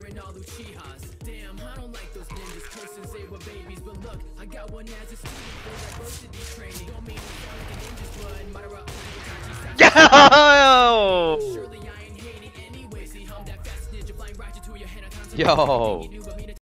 Damn, I don't like those ninjas cursing they were babies, but look, I got one as a student, like most of these training. Don't mean to sound like an ninja's blood, Madara, Yo! surely I ain't hating anyway. See, I'm that fast ninja flying right into your head. Yo!